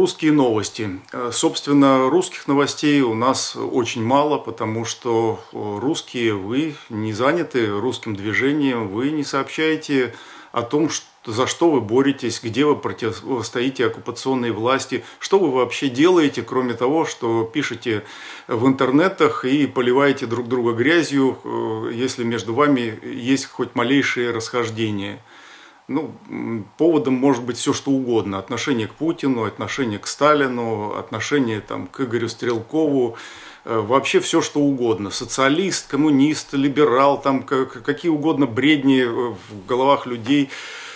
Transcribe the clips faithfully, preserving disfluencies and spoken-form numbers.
Русские новости. Собственно, русских новостей у нас очень мало, потому что русские, вы не заняты русским движением, вы не сообщаете о том, за что вы боретесь, где вы противостоите оккупационной власти, что вы вообще делаете, кроме того, что пишете в интернетах и поливаете друг друга грязью, если между вами есть хоть малейшие расхождения. Ну, поводом может быть все что угодно. Отношение к Путину, отношение к Сталину, отношение там, к Игорю Стрелкову. Вообще все что угодно. Социалист, коммунист, либерал, там, какие угодно бредни в головах людей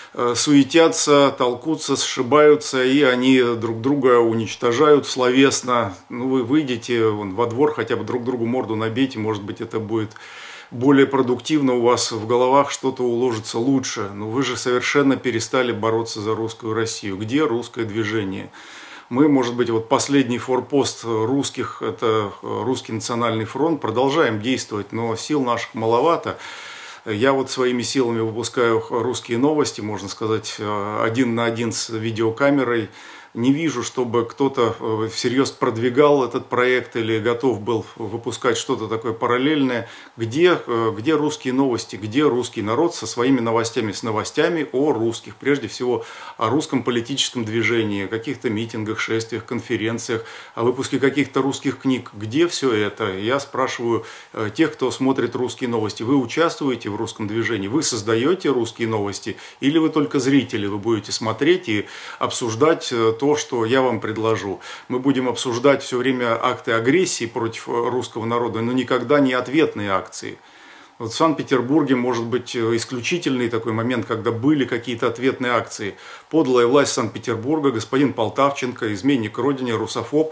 суетятся, толкутся, сшибаются, и они друг друга уничтожают словесно. Ну, вы выйдете вон, во двор, хотя бы друг другу морду набейте, может быть, это будет более продуктивно, у вас в головах что-то уложится лучше. Но вы же совершенно перестали бороться за русскую Россию. Где русское движение? Мы, может быть, вот последний форпост русских, это Русский национальный фронт, продолжаем действовать, но сил наших маловато. Я вот своими силами выпускаю русские новости, можно сказать, один на один с видеокамерой. Не вижу, чтобы кто-то всерьез продвигал этот проект или готов был выпускать что-то такое параллельное. Где, где русские новости, где русский народ со своими новостями, с новостями о русских, прежде всего о русском политическом движении, о каких-то митингах, шествиях, конференциях, о выпуске каких-то русских книг. Где все это? Я спрашиваю тех, кто смотрит русские новости. Вы участвуете в русском движении? Вы создаете русские новости? Или вы только зрители? Вы будете смотреть и обсуждать то, что я вам предложу. Мы будем обсуждать все время акты агрессии против русского народа, но никогда не ответные акции. Вот в Санкт-Петербурге может быть исключительный такой момент, когда были какие-то ответные акции. Подлая власть Санкт-Петербурга, господин Полтавченко, изменник родине, русофоб,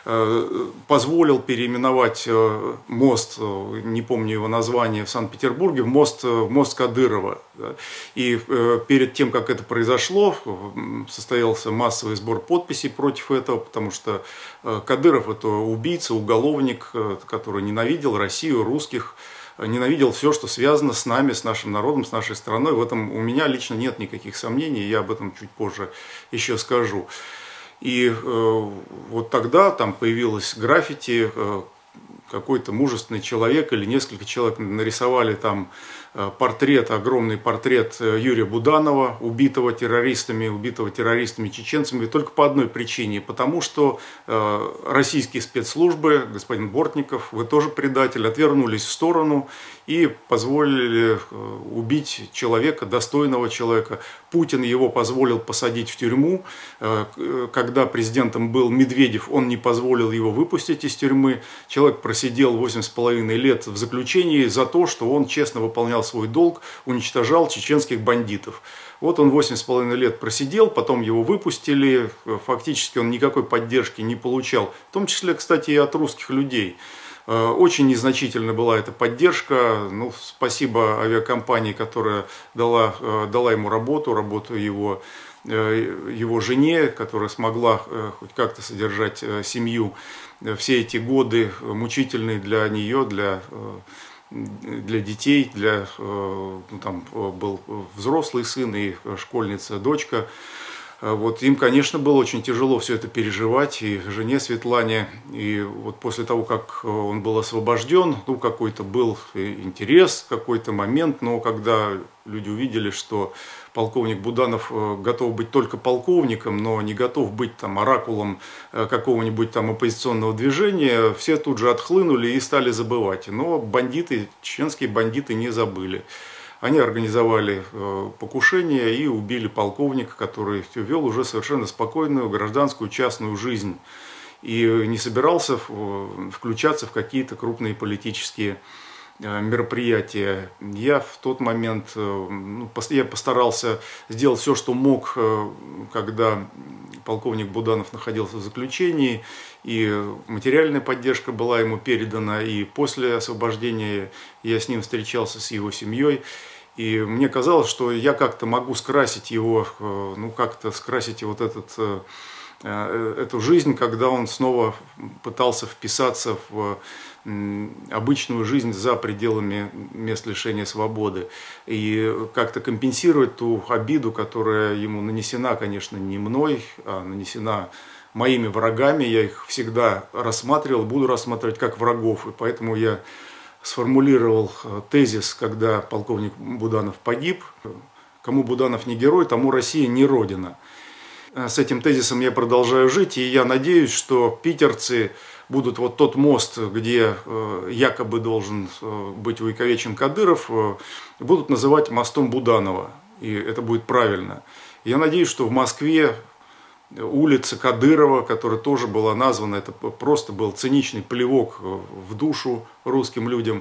позволил переименовать мост, не помню его название, в Санкт-Петербурге, в мост, в мост Кадырова. И перед тем, как это произошло, состоялся массовый сбор подписей против этого, потому что Кадыров – это убийца, уголовник, который ненавидел Россию, русских, ненавидел все, что связано с нами, с нашим народом, с нашей страной. В этом у меня лично нет никаких сомнений, я об этом чуть позже еще скажу. И э, вот тогда там появилось граффити, э, какой-то мужественный человек или несколько человек нарисовали там портрет, огромный портрет Юрия Буданова, убитого террористами, убитого террористами чеченцами, только по одной причине, потому что э, российские спецслужбы, господин Бортников, вы тоже предатель, отвернулись в сторону и позволили э, убить человека, достойного человека. Путин его позволил посадить в тюрьму. Э, когда президентом был Медведев, он не позволил его выпустить из тюрьмы. Человек просидел восемь с половиной лет в заключении за то, что он честно выполнял свой долг, уничтожал чеченских бандитов. Вот он восемь с половиной лет просидел, потом его выпустили, фактически он никакой поддержки не получал, в том числе, кстати, и от русских людей. Очень незначительна была эта поддержка. Ну, спасибо авиакомпании, которая дала, дала ему работу, работу его, его жене, которая смогла хоть как-то содержать семью все эти годы, мучительные для нее, для для детей, для, ну, там был взрослый сын и школьница, дочка. Вот им, конечно, было очень тяжело все это переживать, и жене Светлане. И вот после того, как он был освобожден, ну, какой-то был интерес, какой-то момент, но когда люди увидели, что полковник Буданов готов быть только полковником, но не готов быть там оракулом какого-нибудь там оппозиционного движения, все тут же отхлынули и стали забывать. Но бандиты, чеченские бандиты не забыли. Они организовали покушение и убили полковника, который вел уже совершенно спокойную гражданскую частную жизнь и не собирался включаться в какие-то крупные политические мероприятия. Я в тот момент, ну, я постарался сделать все, что мог, когда полковник Буданов находился в заключении, и материальная поддержка была ему передана, и после освобождения я с ним встречался, с его семьей. И мне казалось, что я как-то могу скрасить его, ну как-то скрасить вот этот, эту жизнь, когда он снова пытался вписаться в обычную жизнь за пределами мест лишения свободы. И как-то компенсировать ту обиду, которая ему нанесена, конечно, не мной, а нанесена моими врагами, я их всегда рассматривал, буду рассматривать как врагов, и поэтому я сформулировал тезис, когда полковник Буданов погиб: кому Буданов не герой, тому Россия не родина. С этим тезисом я продолжаю жить, и я надеюсь, что питерцы будут вот тот мост, где якобы должен быть увековечен Кадыров, будут называть мостом Буданова, и это будет правильно. Я надеюсь, что в Москве улица Кадырова, которая тоже была названа, это просто был циничный плевок в душу русским людям,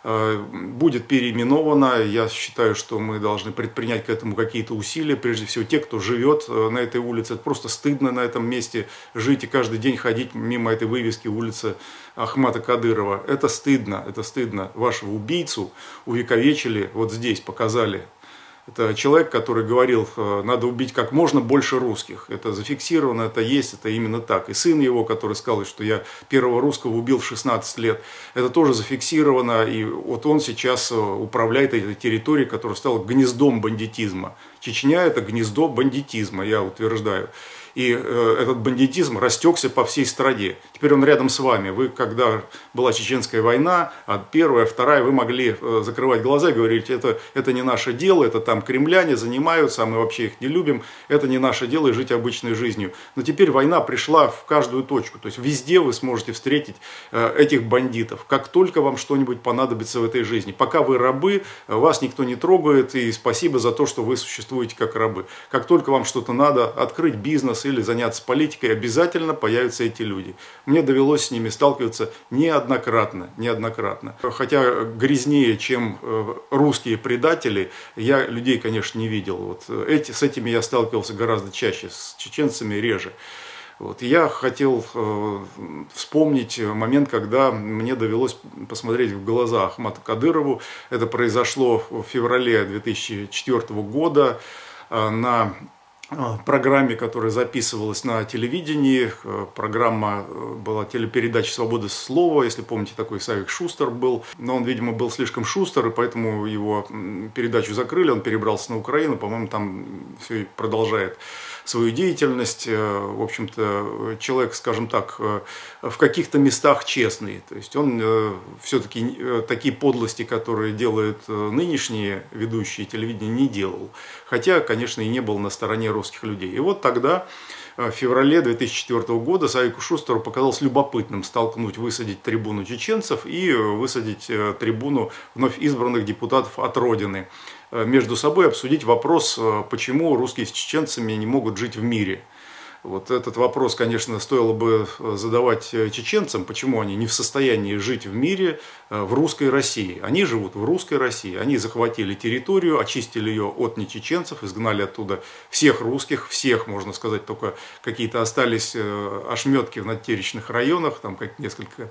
будет переименована. Я считаю, что мы должны предпринять к этому какие-то усилия. Прежде всего, те, кто живет на этой улице. Это просто стыдно на этом месте жить и каждый день ходить мимо этой вывески улицы Ахмата Кадырова. Это стыдно, это стыдно. Вашего убийцу увековечили, вот здесь показали. Это человек, который говорил, надо убить как можно больше русских. Это зафиксировано, это есть, это именно так. И сын его, который сказал, что я первого русского убил в шестнадцать лет, это тоже зафиксировано. И вот он сейчас управляет этой территорией, которая стала гнездом бандитизма. Чечня – это гнездо бандитизма, я утверждаю. И э, этот бандитизм растекся по всей стране. Теперь он рядом с вами. Вы, когда была Чеченская война, а первая, вторая, вы могли э, закрывать глаза и говорить, это, это не наше дело, это там кремляне занимаются, а мы вообще их не любим, это не наше дело и жить обычной жизнью. Но теперь война пришла в каждую точку. То есть везде вы сможете встретить э, этих бандитов. Как только вам что-нибудь понадобится в этой жизни. Пока вы рабы, вас никто не трогает, и спасибо за то, что вы существуете как рабы. Как только вам что-то надо, открыть бизнес или заняться политикой, обязательно появятся эти люди. Мне довелось с ними сталкиваться неоднократно, неоднократно. Хотя грязнее, чем русские предатели, я людей, конечно, не видел. Вот эти, с этими я сталкивался гораздо чаще, с чеченцами реже. Вот. Я хотел э, вспомнить момент, когда мне довелось посмотреть в глаза Ахмату Кадырову. Это произошло в феврале две тысячи четвёртого года э, на программе, которая записывалась на телевидении. Программа была телепередача «Свобода слова». Если помните, такой Савик Шустер был. Но он, видимо, был слишком шустер, и поэтому его передачу закрыли. Он перебрался на Украину. По-моему, там все продолжает свою деятельность. В общем-то, человек, скажем так, в каких-то местах честный. То есть он все-таки такие подлости, которые делают нынешние ведущие телевидения, не делал. Хотя, конечно, и не был на стороне русских людей. И вот тогда, в феврале две тысячи четвёртого года, Савику Шустеру показалось любопытным столкнуть, высадить трибуну чеченцев и высадить трибуну вновь избранных депутатов от Родины. Между собой обсудить вопрос, почему русские с чеченцами не могут жить в мире. Вот этот вопрос, конечно, стоило бы задавать чеченцам, почему они не в состоянии жить в мире, в русской России. Они живут в русской России, они захватили территорию, очистили ее от нечеченцев, изгнали оттуда всех русских, всех, можно сказать, только какие-то остались ошметки в надтеречных районах, там как несколько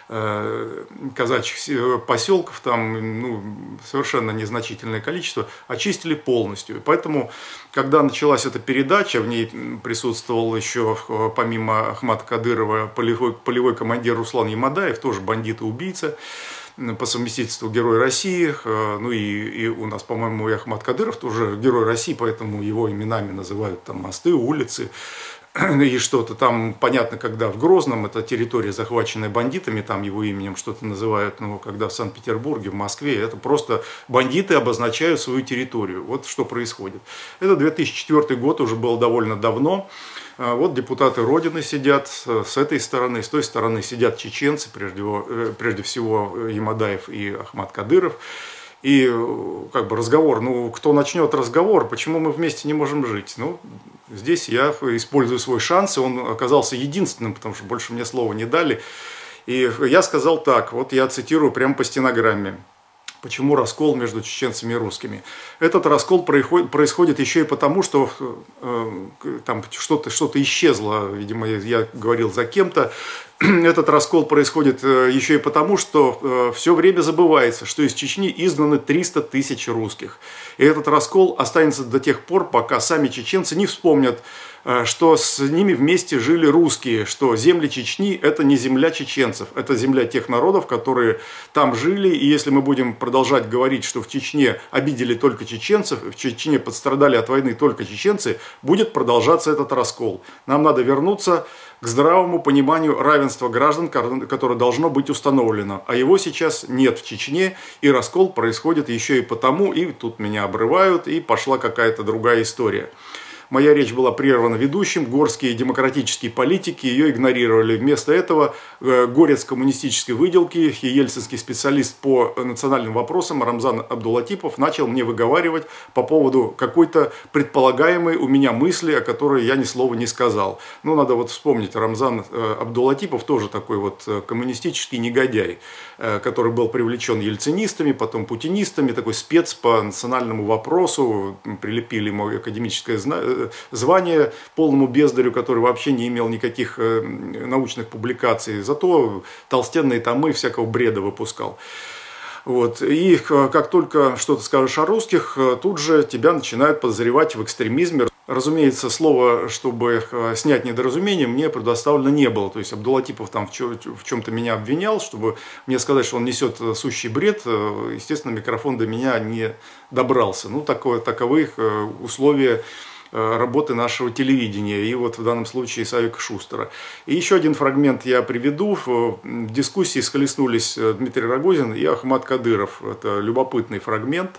э, казачьих поселков, там ну, совершенно незначительное количество, очистили полностью. И поэтому, когда началась эта передача, в ней присутствовал еще, помимо Ахмата Кадырова, полевой, полевой командир Руслан Ямадаев, тоже бандит и убийца, по совместительству Герой России. Ну и, и у нас, по-моему, и Ахмат Кадыров тоже Герой России, поэтому его именами называют там мосты, улицы и что-то там. Понятно, когда в Грозном, это территория, захваченная бандитами, там его именем что-то называют, но когда в Санкт-Петербурге, в Москве, это просто бандиты обозначают свою территорию. Вот что происходит. Это две тысячи четвёртый год, уже было довольно давно. Вот депутаты Родины сидят с этой стороны, с той стороны сидят чеченцы, прежде, прежде всего Ямадаев и Ахмат Кадыров. И как бы разговор, ну кто начнет разговор, почему мы вместе не можем жить? Ну, здесь я использую свой шанс, и он оказался единственным, потому что больше мне слова не дали. И я сказал так, вот я цитирую прямо по стенограмме. Почему раскол между чеченцами и русскими? Этот раскол происходит еще и потому, что э, там что-то что-то исчезло, видимо, я, я говорил за кем-то. Этот раскол происходит еще и потому, что э, все время забывается, что из Чечни изгнаны триста тысяч русских. И этот раскол останется до тех пор, пока сами чеченцы не вспомнят, что с ними вместе жили русские, что земли Чечни – это не земля чеченцев, это земля тех народов, которые там жили. И если мы будем продолжать говорить, что в Чечне обидели только чеченцев, в Чечне подстрадали от войны только чеченцы, будет продолжаться этот раскол. Нам надо вернуться к здравому пониманию равенства граждан, которое должно быть установлено. А его сейчас нет в Чечне, и раскол происходит еще и потому, и тут меня обрывают, и пошла какая-то другая история. Моя речь была прервана ведущим, горские демократические политики ее игнорировали. Вместо этого горец коммунистической выделки и ельцинский специалист по национальным вопросам Рамзан Абдулатипов начал мне выговаривать по поводу какой-то предполагаемой у меня мысли, о которой я ни слова не сказал. Ну, надо вот вспомнить, Рамзан Абдулатипов тоже такой вот коммунистический негодяй, который был привлечен ельцинистами, потом путинистами, такой спец по национальному вопросу, прилепили ему академическое звание полному бездарю, который вообще не имел никаких научных публикаций, зато толстенные томы всякого бреда выпускал. Вот. И как только что-то скажешь о русских, тут же тебя начинают подозревать в экстремизме. Разумеется, слово, чтобы снять недоразумение, мне предоставлено не было. То есть Абдулатипов там в чем-то меня обвинял, чтобы мне сказать, что он несет сущий бред. Естественно, микрофон до меня не добрался. Ну, такое, таковы условия работы нашего телевидения, и вот в данном случае Савика Шустера. И еще один фрагмент я приведу. В дискуссии схлестнулись Дмитрий Рогозин и Ахмат Кадыров. Это любопытный фрагмент.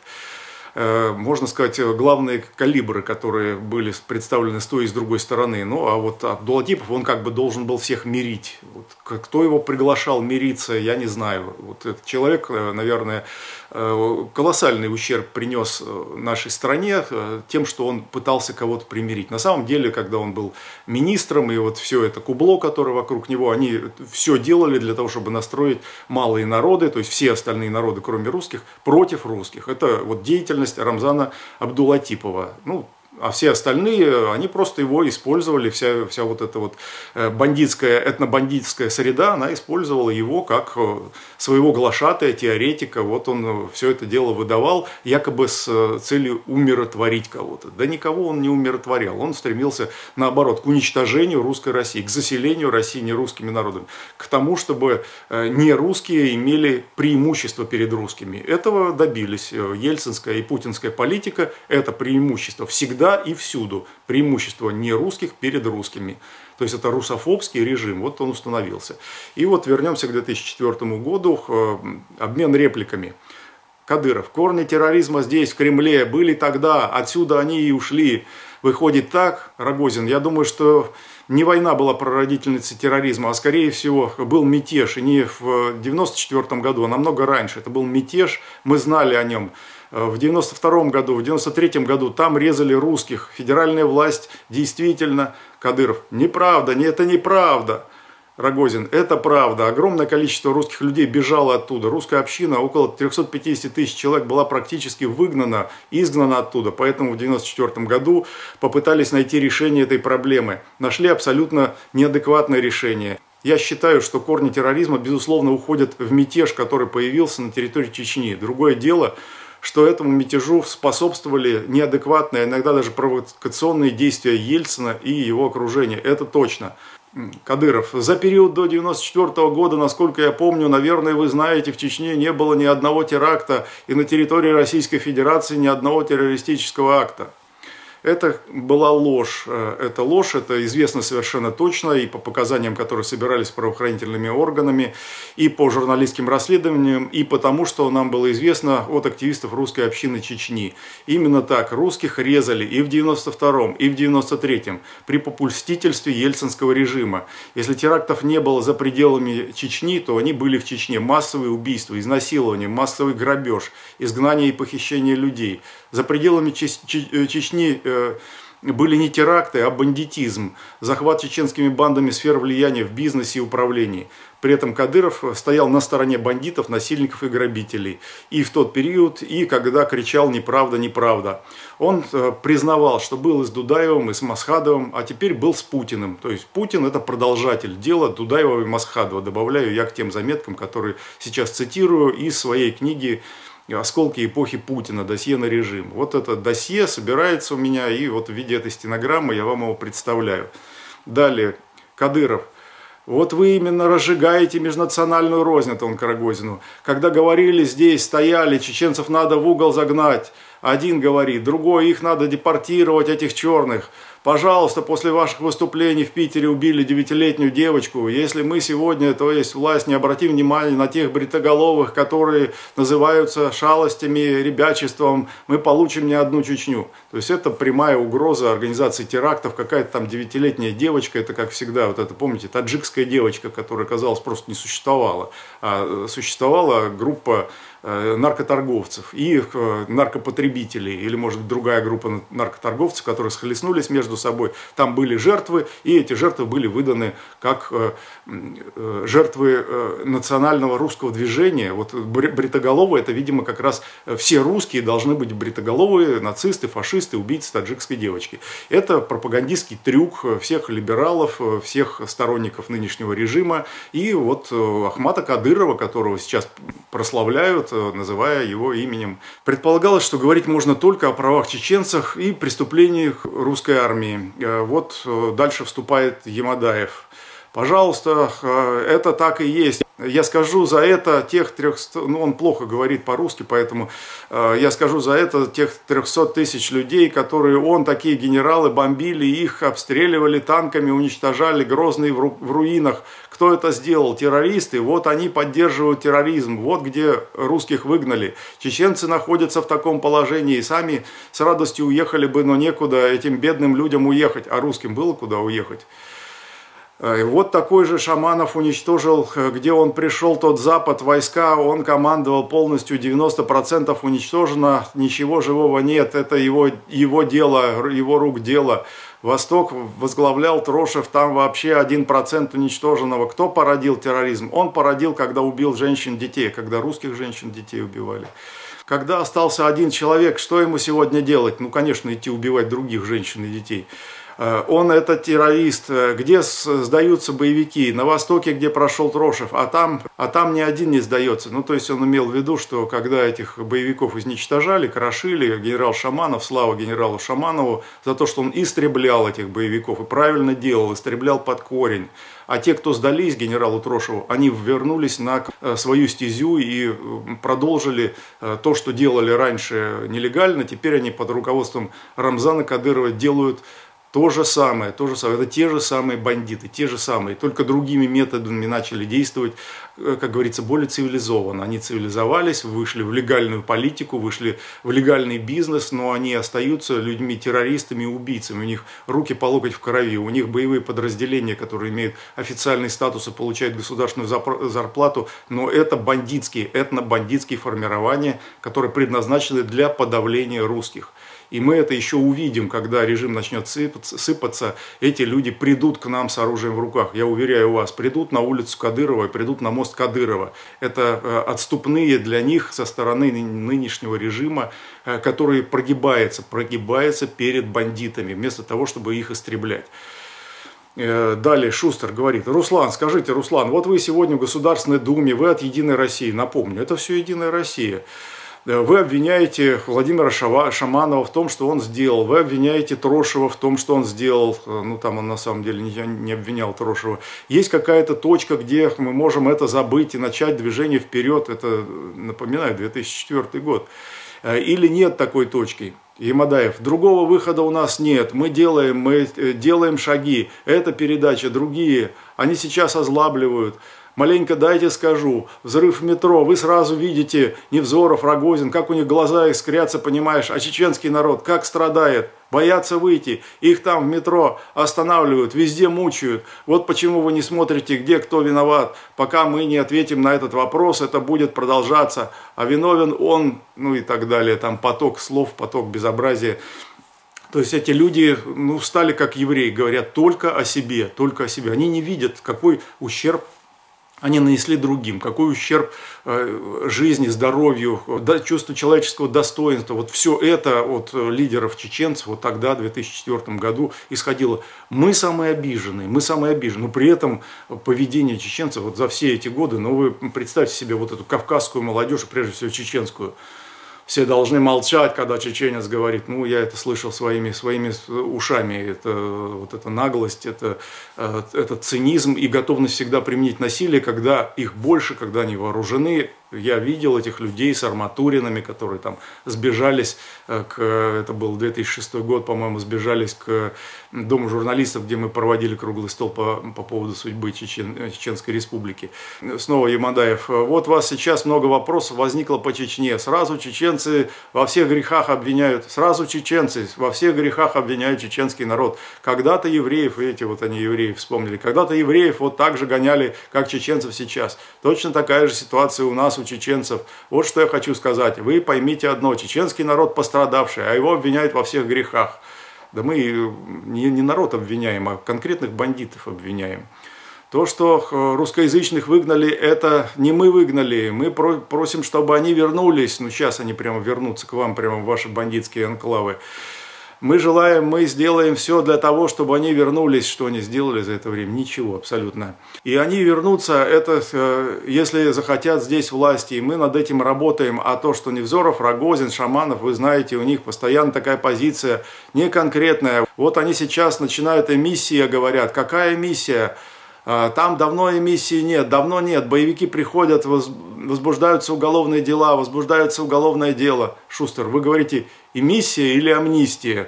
Можно сказать, главные калибры, которые были представлены с той и с другой стороны. Ну, а вот Абдулатипов, он как бы должен был всех мирить. Вот, кто его приглашал мириться, я не знаю. Вот этот человек, наверное, колоссальный ущерб принес нашей стране тем, что он пытался кого-то примирить. На самом деле, когда он был министром, и вот все это кубло, которое вокруг него, они все делали для того, чтобы настроить малые народы, то есть все остальные народы, кроме русских, против русских. Это вот деятельность Рамзана Абдулатипова. Ну, а все остальные, они просто его использовали, вся, вся вот эта вот бандитская, этнобандитская среда, она использовала его как своего глашатая, теоретика. Вот он все это дело выдавал, якобы с целью умиротворить кого-то. Да никого он не умиротворял, он стремился, наоборот, к уничтожению русской России, к заселению России нерусскими народами, к тому, чтобы нерусские имели преимущество перед русскими. Этого добились. Ельцинская и путинская политика – это преимущество всегда и всюду, преимущество нерусских перед русскими. То есть это русофобский режим, вот он установился. И вот вернемся к две тысячи четвёртому году, обмен репликами. Кадыров: корни терроризма здесь, в Кремле, были тогда, отсюда они и ушли. Выходит так, Рогозин, я думаю, что не война была прародительницей терроризма, а скорее всего был мятеж. И не в девяносто четвёртом году, а намного раньше. Это был мятеж, мы знали о нем. В девяносто втором году, в девяносто третьем году там резали русских. Федеральная власть действительно... Кадыров: неправда, не, это неправда. Рогозин: это правда. Огромное количество русских людей бежало оттуда. Русская община, около трёхсот пятидесяти тысяч человек, была практически выгнана, изгнана оттуда. Поэтому в девяносто четвёртом году попытались найти решение этой проблемы. Нашли абсолютно неадекватное решение. Я считаю, что корни терроризма, безусловно, уходят в мятеж, который появился на территории Чечни. Другое дело, что этому мятежу способствовали неадекватные, иногда даже провокационные действия Ельцина и его окружения. Это точно. Кадыров: за период до девяносто четвёртого года, насколько я помню, наверное, вы знаете, в Чечне не было ни одного теракта, и на территории Российской Федерации ни одного террористического акта. Это была ложь. Это ложь, это известно совершенно точно, и по показаниям, которые собирались правоохранительными органами, и по журналистским расследованиям, и потому, что нам было известно от активистов русской общины Чечни. Именно так русских резали и в девяносто втором, и в девяносто третьем при попустительстве ельцинского режима. Если терактов не было за пределами Чечни, то они были в Чечне. Массовые убийства, изнасилования, массовый грабеж, изгнание и похищение людей. За пределами Чечни были не теракты, а бандитизм, захват чеченскими бандами сфер влияния в бизнесе и управлении. При этом Кадыров стоял на стороне бандитов, насильников и грабителей. И в тот период, и когда кричал «неправда, неправда». Он признавал, что был и с Дудаевым, и с Масхадовым, а теперь был с Путиным. То есть Путин – это продолжатель дела Дудаева и Масхадова. Добавляю я к тем заметкам, которые сейчас цитирую из своей книги «Осколки эпохи Путина. Досье на режим». Вот это досье собирается у меня, и вот в виде этой стенограммы я вам его представляю. Далее, Кадыров: вот вы именно разжигаете межнациональную рознь, это он к Рогозину. Когда говорили здесь, стояли, чеченцев надо в угол загнать, один говорит, другой, их надо депортировать, этих черных. Пожалуйста, после ваших выступлений в Питере убили девятилетнюю девочку. Если мы сегодня, то есть власть, не обратим внимания на тех бритоголовых, которые называются шалостями, ребячеством, мы получим не одну Чечню. То есть это прямая угроза организации терактов. Какая-то там девятилетняя девочка, это как всегда, вот это помните, таджикская девочка, которая, казалось, просто не существовала. А существовала группа наркоторговцев и наркопотребителей, или, может быть, другая группа наркоторговцев, которые схлестнулись между собой. Там были жертвы, и эти жертвы были выданы как жертвы национального русского движения. Вот бритоголовые, это, видимо, как раз все русские должны быть бритоголовые, нацисты, фашисты, убийцы таджикской девочки. Это пропагандистский трюк всех либералов, всех сторонников нынешнего режима. И вот Ахмата Кадырова, которого сейчас прославляют, называя его именем. Предполагалось, что говорить можно только о правах чеченцев и преступлениях русской армии. Вот дальше вступает Ямадаев. Пожалуйста, это так и есть. Я скажу за это тех трехсот, ну он плохо говорит по-русски, поэтому э, я скажу за это тех трехсот тысяч людей, которые он, такие генералы, бомбили их, обстреливали танками, уничтожали Грозный в, ру, в руинах. Кто это сделал? Террористы. Вот они поддерживают терроризм. Вот где русских выгнали. Чеченцы находятся в таком положении и сами с радостью уехали бы, но некуда этим бедным людям уехать. А русским было куда уехать? Вот такой же Шаманов уничтожил, где он пришел, тот Запад, войска, он командовал полностью, девяносто процентов уничтожено, ничего живого нет, это его, его дело, его рук дело. Восток возглавлял Трошев, там вообще один процент уничтоженного. Кто породил терроризм? Он породил, когда убил женщин, детей, когда русских женщин, детей убивали. Когда остался один человек, что ему сегодня делать? Ну, конечно, идти убивать других женщин и детей. Он это террорист, где сдаются боевики, на востоке, где прошел Трошев, а там, а там ни один не сдается. Ну, то есть он имел в виду, что когда этих боевиков изничтожали, крошили, генерал Шаманов, слава генералу Шаманову, за то, что он истреблял этих боевиков и правильно делал, истреблял под корень. А те, кто сдались генералу Трошеву, они вернулись на свою стезю и продолжили то, что делали раньше нелегально. Теперь они под руководством Рамзана Кадырова делают то же самое, то же самое. Это те же самые бандиты, те же самые, только другими методами начали действовать, как говорится, более цивилизованно. Они цивилизовались, вышли в легальную политику, вышли в легальный бизнес, но они остаются людьми-террористами и убийцами. У них руки по локоть в крови, у них боевые подразделения, которые имеют официальный статус и получают государственную зарплату, но это бандитские, этно-бандитские формирования, которые предназначены для подавления русских. И мы это еще увидим, когда режим начнет сыпаться, сыпаться, эти люди придут к нам с оружием в руках. Я уверяю вас, придут на улицу Кадырова, придут на мост Кадырова. Это отступные для них со стороны нынешнего режима, который прогибается, прогибается перед бандитами, вместо того, чтобы их истреблять. Далее Шустер говорит: Руслан, скажите, Руслан, вот вы сегодня в Государственной Думе, вы от Единой России, напомню, это все Единая Россия. Вы обвиняете Владимира Шаманова в том, что он сделал. Вы обвиняете Трошева в том, что он сделал. Ну, там он на самом деле не обвинял Трошева. Есть какая-то точка, где мы можем это забыть и начать движение вперед. Это, напоминаю, две тысячи четвёртый год. Или нет такой точки? Ямадаев: другого выхода у нас нет. Мы делаем, мы делаем шаги. Эта передача, другие. Они сейчас озлабливают. Маленько дайте скажу, взрыв в метро, вы сразу видите Невзоров, Рогозин, как у них глаза искрятся, понимаешь, а чеченский народ как страдает, боятся выйти, их там в метро останавливают, везде мучают. Вот почему вы не смотрите, где кто виноват. Пока мы не ответим на этот вопрос, это будет продолжаться, а виновен он, ну и так далее, там поток слов, поток безобразия. То есть эти люди, ну, стали как евреи, говорят только о себе, только о себе. Они не видят, какой ущерб они нанесли другим, какой ущерб жизни, здоровью, чувству человеческого достоинства. Вот все это от лидеров чеченцев вот тогда, в две тысячи четвёртом году, исходило. Мы самые обиженные, мы самые обиженные. Но при этом поведение чеченцев вот за все эти годы, ну вы представьте себе вот эту кавказскую молодежь, и прежде всего чеченскую. Все должны молчать, когда чеченец говорит. Ну, я это слышал своими, своими ушами. Это, вот эта наглость, это, это цинизм и готовность всегда применить насилие, когда их больше, когда они вооружены. Я видел этих людей с арматуринами, которые там сбежались, к, это был две тысячи шестой год, по-моему, сбежались к Дому журналистов, где мы проводили круглый стол по, по поводу судьбы Чечен, Чеченской Республики. Снова Ямадаев. Вот у вас сейчас много вопросов возникло по Чечне. Сразу чеченцы во всех грехах обвиняют, сразу чеченцы во всех грехах обвиняют чеченский народ. Когда-то евреев, видите, вот они евреев вспомнили, когда-то евреев вот так же гоняли, как чеченцев сейчас. Точно такая же ситуация у нас, у чеченцев. Вот что я хочу сказать. Вы поймите одно, чеченский народ пострадавший, а его обвиняют во всех грехах. Да мы не, не народ обвиняем, а конкретных бандитов обвиняем. То, что русскоязычных выгнали, это не мы выгнали. Мы просим, чтобы они вернулись. Ну, сейчас они прямо вернутся к вам, прямо в ваши бандитские анклавы. Мы желаем, мы сделаем все для того, чтобы они вернулись. Что они сделали за это время? Ничего, абсолютно. И они вернутся, это если захотят здесь власти. И мы над этим работаем. А то, что Невзоров, Рогозин, Шаманов, вы знаете, у них постоянно такая позиция не конкретная. Вот они сейчас начинают эмиссия, говорят. Какая эмиссия? Там давно эмиссии нет, давно нет. Боевики приходят, возбуждаются уголовные дела, возбуждается уголовное дело. Шустер, вы говорите эмиссия или амнистия?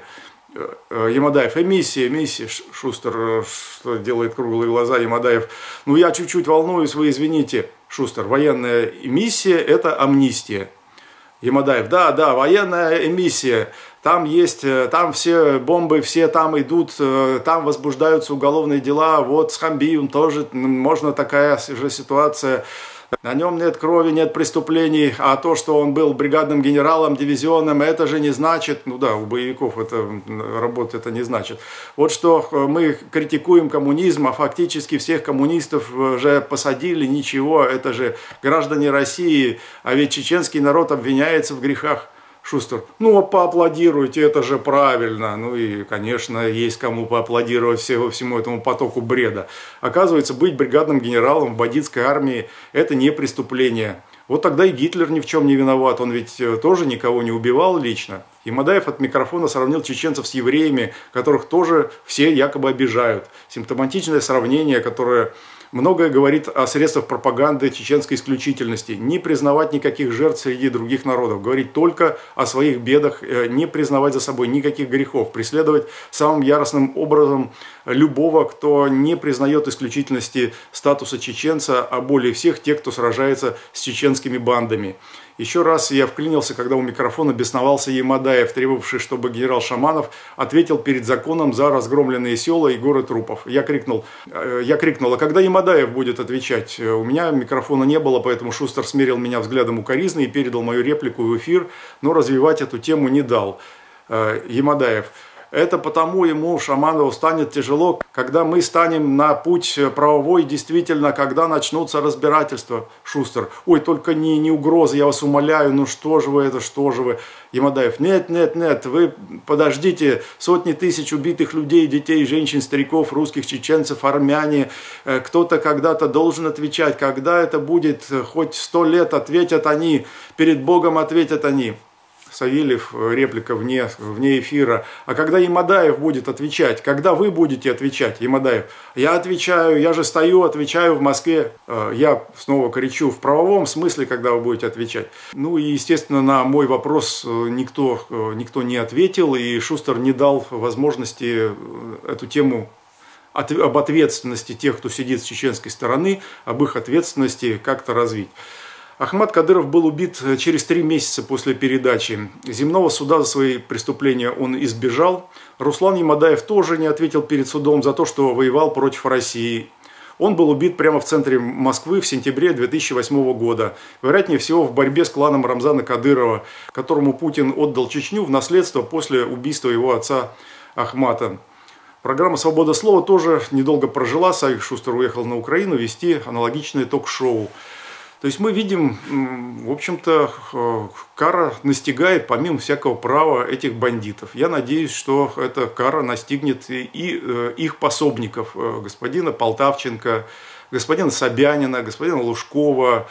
Ямадаев, эмиссия, эмиссия. Шустер, что делает круглые глаза, Ямадаев. Ну, я чуть-чуть волнуюсь, вы извините. Шустер, военная эмиссия – это амнистия. Ямадаев, да, да, военная эмиссия. Там есть, там все бомбы, все там идут, там возбуждаются уголовные дела. Вот с Хамбиевым тоже можно такая же ситуация. На нем нет крови, нет преступлений, а то, что он был бригадным генералом, дивизионным, это же не значит, ну да, у боевиков это работа это не значит. Вот что мы критикуем коммунизм, а фактически всех коммунистов уже посадили, ничего, это же граждане России, а ведь чеченский народ обвиняется в грехах. Шустер, ну поаплодируйте, это же правильно. Ну и, конечно, есть кому поаплодировать всего, всему этому потоку бреда. Оказывается, быть бригадным генералом в бандитской армии – это не преступление. Вот тогда и Гитлер ни в чем не виноват, он ведь тоже никого не убивал лично. Ямадаев от микрофона сравнил чеченцев с евреями, которых тоже все якобы обижают. Симптоматичное сравнение, которое многое говорит о средствах пропаганды чеченской исключительности. Не признавать никаких жертв среди других народов. Говорить только о своих бедах, не признавать за собой никаких грехов. Преследовать самым яростным образом любого, кто не признает исключительности статуса чеченца, а более всех тех, кто сражается с чеченскими бандами. Еще раз я вклинился, когда у микрофона бесновался Ямадаев, требовавший, чтобы генерал Шаманов ответил перед законом за разгромленные села и горы трупов. Я крикнул, я крикнул, а когда Ямадаев будет отвечать? У меня микрофона не было, поэтому Шустер смерил меня взглядом укоризны и передал мою реплику в эфир, но развивать эту тему не дал. Ямадаев. Это потому ему, Шаманову, станет тяжело, когда мы станем на путь правовой, действительно, когда начнутся разбирательства. Шустер, ой, только не, не угрозы, я вас умоляю, ну что же вы это, что же вы. Ямадаев, нет, нет, нет, вы подождите, сотни тысяч убитых людей, детей, женщин, стариков, русских, чеченцев, армяне, кто-то когда-то должен отвечать, когда это будет, хоть сто лет ответят они, перед Богом ответят они. Савельев, реплика вне, вне эфира. А когда Ямадаев будет отвечать? Когда вы будете отвечать, Ямадаев? Я отвечаю, я же стою, отвечаю в Москве. Я снова кричу, в правовом смысле, когда вы будете отвечать. Ну и, естественно, на мой вопрос никто, никто не ответил, и Шустер не дал возможности эту тему об ответственности тех, кто сидит с чеченской стороны, об их ответственности как-то развить. Ахмат Кадыров был убит через три месяца после передачи. Земного суда за свои преступления он избежал. Руслан Ямадаев тоже не ответил перед судом за то, что воевал против России. Он был убит прямо в центре Москвы в сентябре две тысячи восьмого года. Вероятнее всего в борьбе с кланом Рамзана Кадырова, которому Путин отдал Чечню в наследство после убийства его отца Ахмата. Программа «Свобода слова» тоже недолго прожила. Савик Шустер уехал на Украину вести аналогичное ток-шоу. То есть мы видим, в общем-то, кара настигает помимо всякого права этих бандитов. Я надеюсь, что эта кара настигнет и их пособников, господина Полтавченко, господина Собянина, господина Лужкова,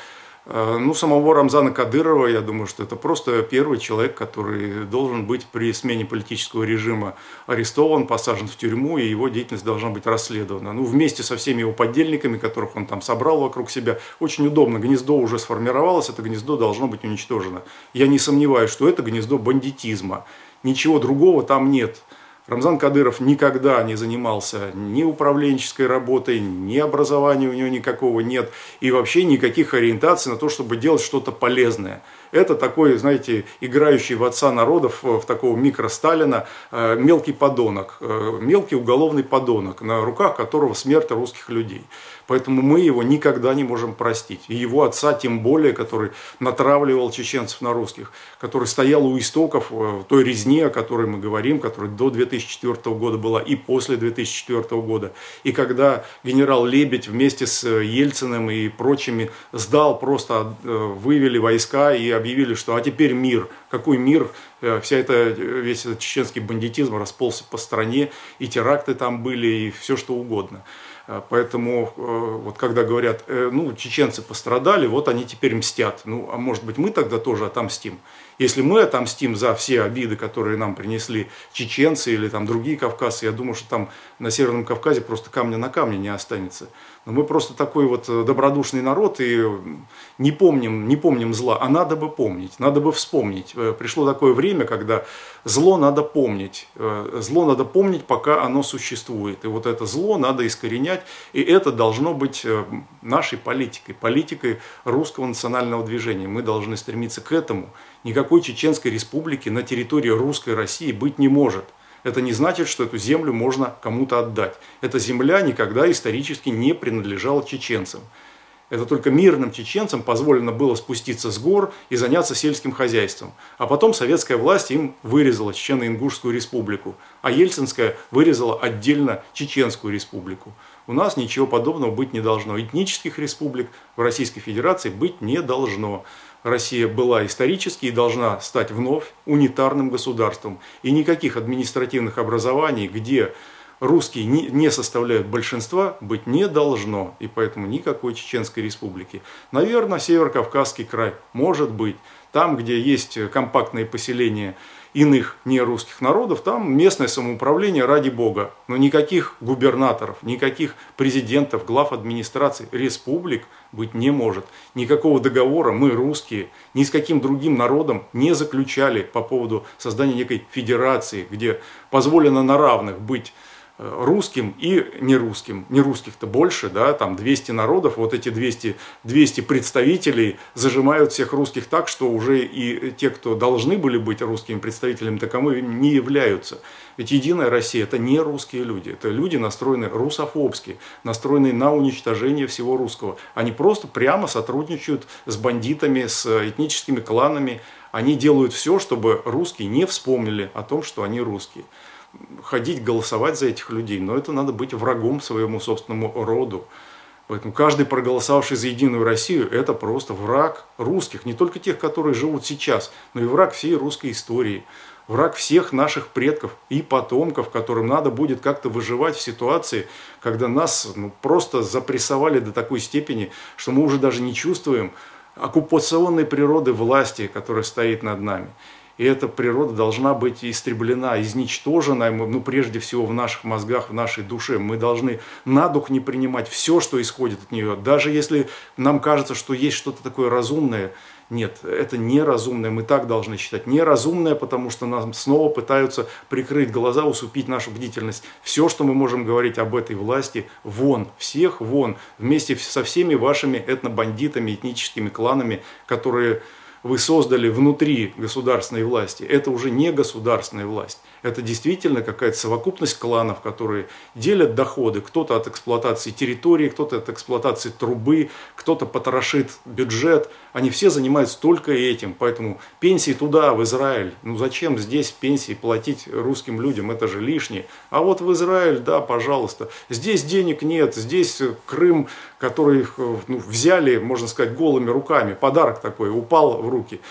Ну, самого Рамзана Кадырова, я думаю, что это просто первый человек, который должен быть при смене политического режима арестован, посажен в тюрьму, и его деятельность должна быть расследована. Ну, вместе со всеми его подельниками, которых он там собрал вокруг себя. Очень удобно, гнездо уже сформировалось, это гнездо должно быть уничтожено. Я не сомневаюсь, что это гнездо бандитизма. Ничего другого там нет. Рамзан Кадыров никогда не занимался ни управленческой работой, ни образования у него никакого нет, и вообще никаких ориентаций на то, чтобы делать что-то полезное. Это такой, знаете, играющий в отца народов, в такого микро-Сталина, мелкий подонок, мелкий уголовный подонок, на руках которого смерть русских людей. Поэтому мы его никогда не можем простить. И его отца тем более, который натравливал чеченцев на русских, который стоял у истоков той резни, о которой мы говорим, которая до две тысячи четвёртого года была и после две тысячи четвёртого года. И когда генерал Лебедь вместе с Ельциным и прочими сдал, просто вывели войска и объявили, что а теперь мир. Какой мир? Вся эта, весь этот чеченский бандитизм расползся по стране, и теракты там были, и все что угодно. Поэтому, вот когда говорят, ну, чеченцы пострадали, вот они теперь мстят. Ну, а может быть, мы тогда тоже отомстим? Если мы отомстим за все обиды, которые нам принесли чеченцы или там другие кавказцы, я думаю, что там на Северном Кавказе просто камня на камне не останется. Но мы просто такой вот добродушный народ и не помним, не помним зла, а надо бы помнить, надо бы вспомнить. Пришло такое время, когда зло надо помнить. Зло надо помнить, пока оно существует. И вот это зло надо искоренять, и это должно быть нашей политикой, политикой русского национального движения. Мы должны стремиться к этому. Никакой чеченской республики на территории русской России быть не может. Это не значит, что эту землю можно кому-то отдать. Эта земля никогда исторически не принадлежала чеченцам. Это только мирным чеченцам позволено было спуститься с гор и заняться сельским хозяйством. А потом советская власть им вырезала Чечено-Ингушскую республику, а Ельцинская вырезала отдельно Чеченскую республику. У нас ничего подобного быть не должно. Этнических республик в Российской Федерации быть не должно. Россия была исторически и должна стать вновь унитарным государством. И никаких административных образований, где русские не составляют большинства, быть не должно. И поэтому никакой Чеченской республики. Наверное, Северо-Кавказский край может быть. Там, где есть компактные поселения иных нерусских народов, там местное самоуправление ради бога. Но никаких губернаторов, никаких президентов, глав администраций, республик быть не может. Никакого договора мы, русские, ни с каким другим народом не заключали по поводу создания некой федерации, где позволено на равных быть русским и нерусским. Нерусских-то больше, да, там двести народов, вот эти двести, двести представителей зажимают всех русских так, что уже и те, кто должны были быть русскими представителями, таковыми не являются. Ведь Единая Россия – это не русские люди, это люди, настроенные русофобски, настроенные на уничтожение всего русского. Они просто прямо сотрудничают с бандитами, с этническими кланами. Они делают все, чтобы русские не вспомнили о том, что они русские. Ходить голосовать за этих людей, но это надо быть врагом своему собственному роду. Поэтому каждый, проголосовавший за Единую Россию, это просто враг русских, не только тех, которые живут сейчас, но и враг всей русской истории, враг всех наших предков и потомков, которым надо будет как-то выживать в ситуации, когда нас ну, просто запрессовали до такой степени, что мы уже даже не чувствуем оккупационной природы власти, которая стоит над нами. И эта природа должна быть истреблена, изничтожена, ну, прежде всего в наших мозгах, в нашей душе. Мы должны на дух не принимать все, что исходит от нее. Даже если нам кажется, что есть что-то такое разумное, нет, это неразумное, мы так должны считать. Неразумное, потому что нам снова пытаются прикрыть глаза, усыпить нашу бдительность. Все, что мы можем говорить об этой власти, вон, всех вон, вместе со всеми вашими этнобандитами, этническими кланами, которые вы создали внутри государственной власти. Это уже не государственная власть. Это действительно какая-то совокупность кланов, которые делят доходы. Кто-то от эксплуатации территории, кто-то от эксплуатации трубы, кто-то потрошит бюджет. Они все занимаются только этим. Поэтому пенсии туда, в Израиль. Ну зачем здесь пенсии платить русским людям? Это же лишнее. А вот в Израиль, да, пожалуйста. Здесь денег нет. Здесь Крым, который ну, взяли, можно сказать, голыми руками. Подарок такой, упал в руки.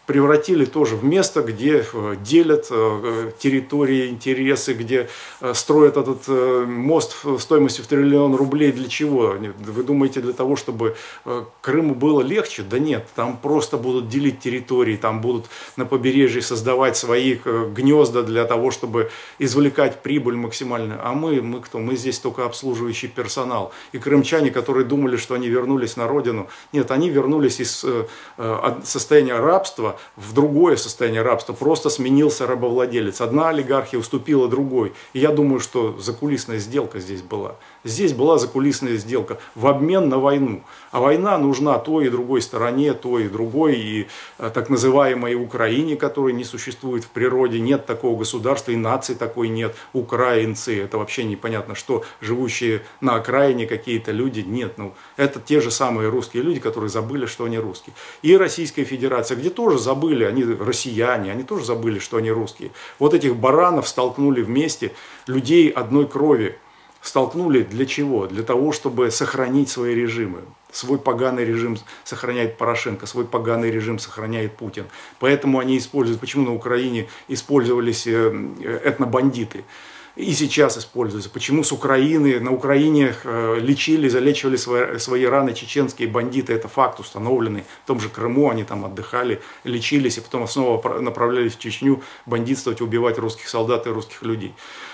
превратили тоже в место, где делят территории, интересы, где строят этот мост стоимостью в триллион рублей. Для чего? Вы думаете, для того, чтобы Крыму было легче? Да нет, там просто будут делить территории, там будут на побережье создавать свои гнезда для того, чтобы извлекать прибыль максимально. А мы, мы кто? Мы здесь только обслуживающий персонал. И крымчане, которые думали, что они вернулись на родину, нет, они вернулись из состояния рабства в другое состояние рабства. Просто сменился рабовладелец. Одна олигархия уступила другой. И я думаю, что закулисная сделка здесь была. Здесь была закулисная сделка в обмен на войну. А война нужна той и другой стороне, той и другой, и так называемой Украине, которой не существует в природе. Нет такого государства, и нации такой нет. Украинцы, это вообще непонятно, что живущие на окраине какие-то люди. Нет, ну это те же самые русские люди, которые забыли, что они русские. И Российская Федерация, где тоже забыли, они россияне, они тоже забыли, что они русские. Вот этих баранов столкнули вместе, людей одной крови. Столкнули для чего? Для того, чтобы сохранить свои режимы. Свой поганый режим сохраняет Порошенко, свой поганый режим сохраняет Путин. Поэтому они используют, почему на Украине использовались этнобандиты. И сейчас используются. Почему с Украины, на Украине лечили, залечивали свои, свои раны чеченские бандиты. Это факт установленный. В том же Крыму они там отдыхали, лечились, и потом снова направлялись в Чечню бандитствовать, убивать русских солдат и русских людей.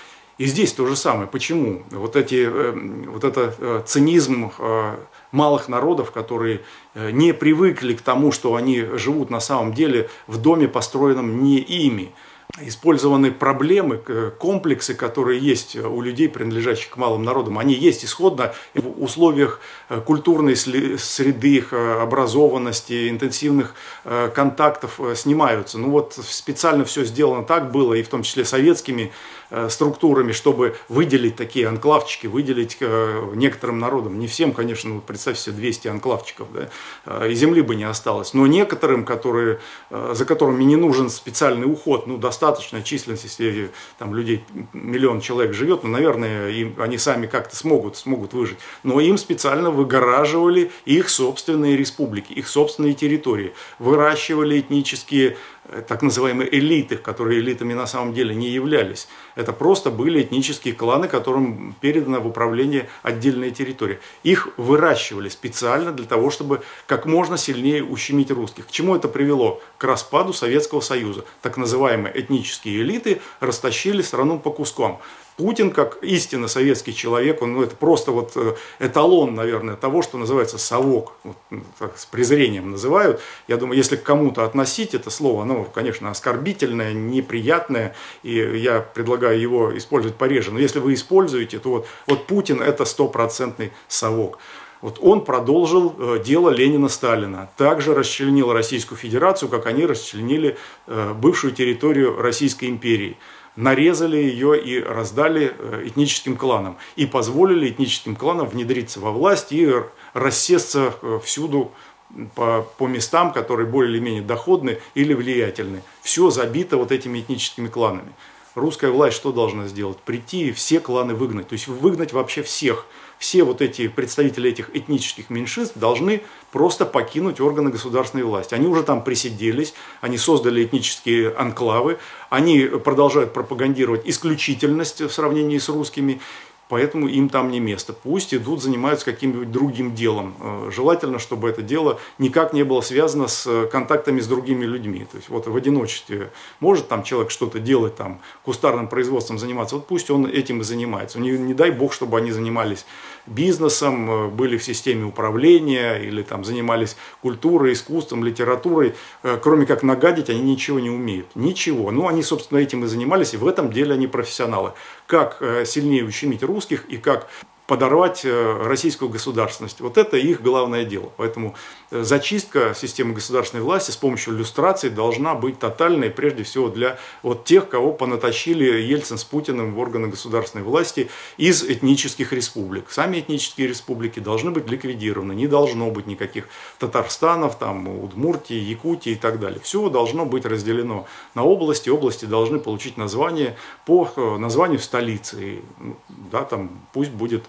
И здесь то же самое. Почему? Вот, эти, вот это цинизм малых народов, которые не привыкли к тому, что они живут на самом деле в доме, построенном не ими. Использованы проблемы, комплексы, которые есть у людей, принадлежащих к малым народам. Они есть исходно в условиях культурной среды, их образованности, интенсивных контактов снимаются. Ну вот специально все сделано так было, и в том числе советскими структурами, чтобы выделить такие анклавчики, выделить некоторым народам. Не всем, конечно, ну, представьте себе двести анклавчиков, да, и земли бы не осталось. Но некоторым, которые, за которыми не нужен специальный уход, ну, достаточная численность, если там людей миллион человек живет, ну, наверное, им, они сами как-то смогут, смогут выжить. Но им специально выгораживали их собственные республики, их собственные территории, выращивали этнические так называемые элиты, которые элитами на самом деле не являлись. Это просто были этнические кланы, которым передана в управление отдельная территория. Их выращивали специально для того, чтобы как можно сильнее ущемить русских. К чему это привело? К распаду Советского Союза. Так называемые этнические элиты растащили страну по кускам. Путин, как истинно советский человек, он, ну, это просто вот эталон, наверное, того, что называется совок, вот, так, с презрением называют. Я думаю, если к кому-то относить это слово, оно, конечно, оскорбительное, неприятное, и я предлагаю его использовать пореже. Но если вы используете, то вот, вот Путин это стопроцентный совок. Вот он продолжил дело Ленина-Сталина. Также расчленил Российскую Федерацию, как они расчленили бывшую территорию Российской империи. Нарезали ее и раздали этническим кланам. И позволили этническим кланам внедриться во власть и рассесться всюду по, по местам, которые более или менее доходны или влиятельны. Все забито вот этими этническими кланами. Русская власть что должна сделать? Прийти и все кланы выгнать. То есть выгнать вообще всех. Все вот эти представители этих этнических меньшинств должны просто покинуть органы государственной власти. Они уже там присиделись, они создали этнические анклавы, они продолжают пропагандировать исключительность в сравнении с русскими. Поэтому им там не место. Пусть идут, занимаются каким-нибудь другим делом. Желательно, чтобы это дело никак не было связано с контактами с другими людьми. То есть вот в одиночестве может там человек что-то делать, там, кустарным производством заниматься, вот пусть он этим и занимается. Не, не дай бог, чтобы они занимались бизнесом, были в системе управления или там занимались культурой, искусством, литературой. Кроме как нагадить, они ничего не умеют. Ничего. Ну, они, собственно, этим и занимались, и в этом деле они профессионалы. Как сильнее ущемить русских и как подорвать российскую государственность. Вот это их главное дело. Поэтому зачистка системы государственной власти с помощью люстрации должна быть тотальной, прежде всего для вот тех, кого понатащили Ельцин с Путиным в органы государственной власти из этнических республик. Сами этнические республики должны быть ликвидированы. Не должно быть никаких Татарстанов, там, Удмуртии, Якутии и так далее. Все должно быть разделено на области. Области должны получить название по названию столицы. Да, там, пусть будет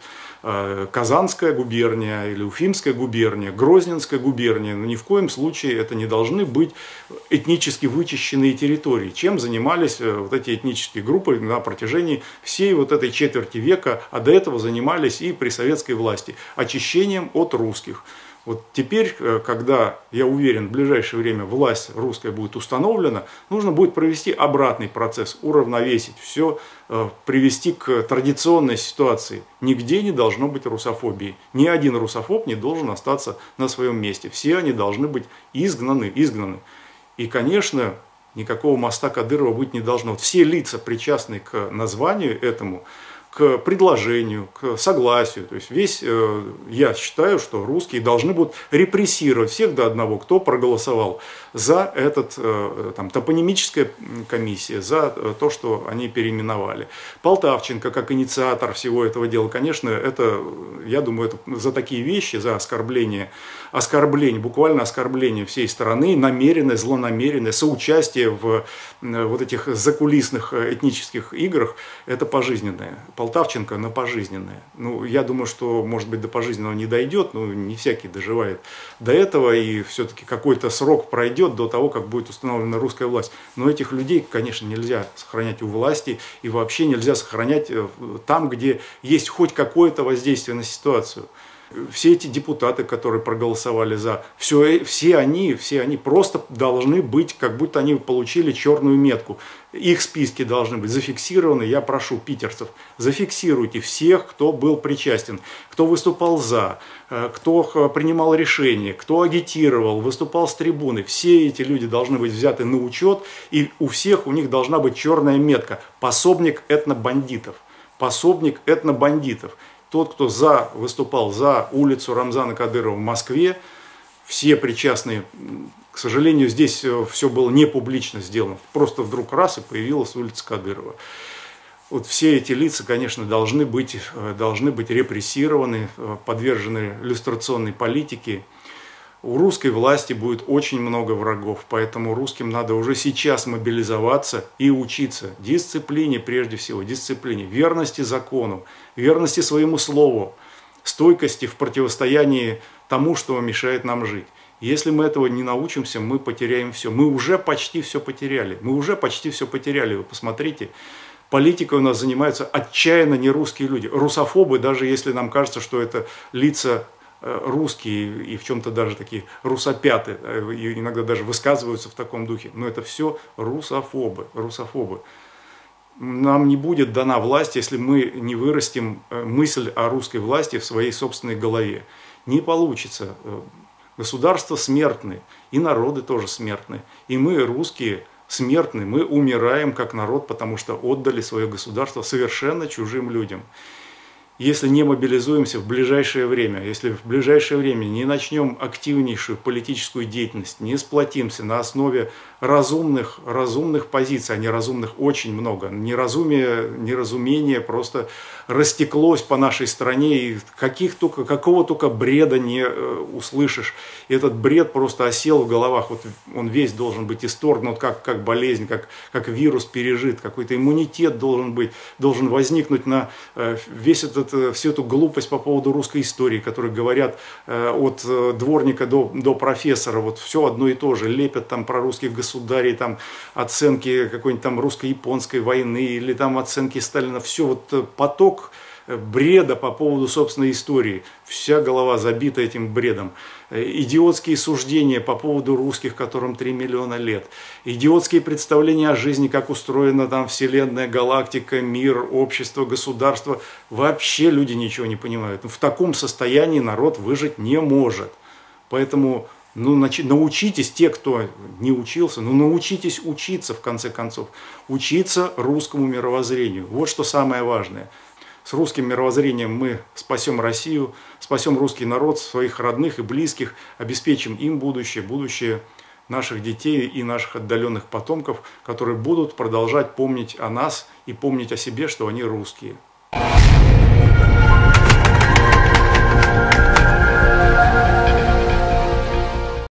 Казанская губерния или Уфимская губерния, Грозненская губерния, но ни в коем случае это не должны быть этнически вычищенные территории, чем занимались вот эти этнические группы на протяжении всей вот этой четверти века, а до этого занимались и при советской власти очищением от русских. Вот теперь, когда, я уверен, в ближайшее время власть русская будет установлена, нужно будет провести обратный процесс, уравновесить все, привести к традиционной ситуации. Нигде не должно быть русофобии. Ни один русофоб не должен остаться на своем месте. Все они должны быть изгнаны, изгнаны. И, конечно, никакого моста Кадырова быть не должно. Вот все лица, причастные к названию этому, к предложению, к согласию. То есть весь, я считаю, что русские должны будут репрессировать всех до одного, кто проголосовал за этот, там, топонимическая комиссия, за то, что они переименовали. Полтавченко, как инициатор всего этого дела, конечно, это, я думаю, это за такие вещи, за оскорбление, оскорбление, буквально оскорбление всей страны, намеренное, злонамеренное, соучастие в вот этих закулисных этнических играх, это пожизненное. Полтавченко на пожизненное. Ну, я думаю, что, может быть, до пожизненного не дойдет, но не всякий доживает до этого, и все-таки какой-то срок пройдет до того, как будет установлена русская власть. Но этих людей, конечно, нельзя сохранять у власти, и вообще нельзя сохранять там, где есть хоть какое-то воздействие на ситуацию. Все эти депутаты, которые проголосовали за, все, все, они, все они просто должны быть, как будто они получили черную метку. Их списки должны быть зафиксированы. Я прошу питерцев, зафиксируйте всех, кто был причастен, кто выступал за, кто принимал решения, кто агитировал, выступал с трибуны. Все эти люди должны быть взяты на учет, и у всех у них должна быть черная метка. Пособник этнобандитов. Пособник этнобандитов. Тот, кто за, выступал за улицу Рамзана Кадырова в Москве, все причастные, к сожалению, здесь все было не публично сделано. Просто вдруг раз и появилась улица Кадырова. Вот все эти лица, конечно, должны быть, должны быть репрессированы, подвержены люстрационной политике. У русской власти будет очень много врагов, поэтому русским надо уже сейчас мобилизоваться и учиться дисциплине, прежде всего, дисциплине, верности закону, верности своему слову, стойкости в противостоянии тому, что мешает нам жить. Если мы этого не научимся, мы потеряем все. Мы уже почти все потеряли. Мы уже почти все потеряли. Вы посмотрите, политикой у нас занимаются отчаянно нерусские люди. Русофобы, даже если нам кажется, что это лица русские и в чем-то даже такие русопяты, иногда даже высказываются в таком духе, но это все русофобы, русофобы. Нам не будет дана власть, если мы не вырастим мысль о русской власти в своей собственной голове. Не получится. Государства смертны, и народы тоже смертны. И мы, русские, смертны, мы умираем как народ, потому что отдали свое государство совершенно чужим людям. Если не мобилизуемся в ближайшее время, если в ближайшее время не начнем активнейшую политическую деятельность, не сплотимся на основе разумных, разумных позиций, а неразумных очень много. Неразумие, неразумение просто растеклось по нашей стране, и каких только, какого только бреда не услышишь. И этот бред просто осел в головах, вот он весь должен быть исторгнут, как, как болезнь, как, как вирус пережит, какой-то иммунитет должен быть, должен возникнуть на весь этот, всю эту глупость по поводу русской истории, которые говорят от дворника до, до профессора, вот все одно и то же, лепят там про русских государей, там оценки какой-нибудь там русско-японской войны или там оценки Сталина, все вот поток бреда по поводу собственной истории, вся голова забита этим бредом. Идиотские суждения по поводу русских, которым три миллиона лет. Идиотские представления о жизни, как устроена там вселенная, галактика, мир, общество, государство. Вообще люди ничего не понимают. В таком состоянии народ выжить не может. Поэтому ну, научитесь, те, кто не учился, ну научитесь учиться в конце концов. Учиться русскому мировоззрению. Вот что самое важное. С русским мировоззрением мы спасем Россию, спасем русский народ, своих родных и близких, обеспечим им будущее, будущее наших детей и наших отдаленных потомков, которые будут продолжать помнить о нас и помнить о себе, что они русские.